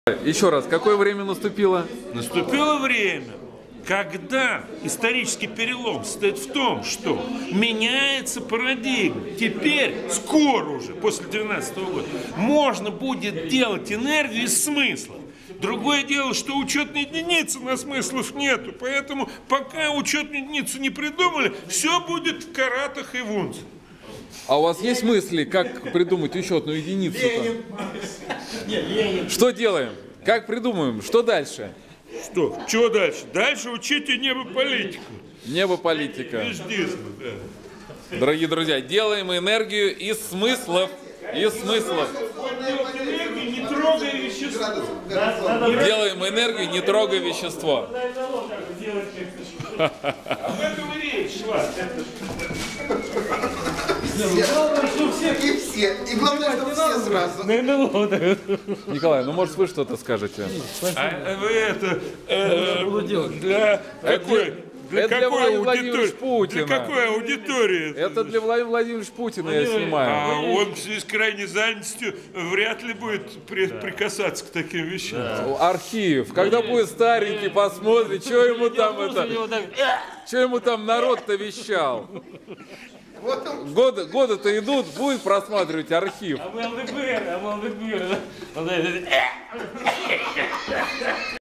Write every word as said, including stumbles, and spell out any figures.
Еще раз, какое время наступило? Наступило время, когда исторический перелом состоит в том, что меняется парадигма. Теперь, скоро уже, после две тысячи двенадцатого года, можно будет делать энергию из смыслов. Другое дело, что учетной единицы на смыслов нету, поэтому пока учетную единицу не придумали, все будет в каратах и в унцах. А у вас есть мысли, как придумать учетную единицу-то? Что делаем? Как придумаем? Что дальше? Что? Чего дальше? Дальше учите небополитику. Небополитика. Веждизм, да. Дорогие друзья, делаем энергию из смыслов. Из смыслов. Энергию, не трогая вещество. Делаем энергию, не трогая вещество. Об этом и речь шла. И все. И главное, что все сразу. Николай, ну может вы что-то скажете? А вы это э, для какой? Для Это для какой Владимира Владимировича аудитории? Путина. Для какой аудитории? Это для Владимира Владимировича Путина я А снимаю. он в связи с крайней занятостью вряд ли будет при, прикасаться к таким вещам. Архив. Когда будет старенький, посмотрит, что ему там это, что ему там народ-то вещал. Годы, годы-то идут, будет просматривать архив. А мы ЛДПР, а мы ЛДПР.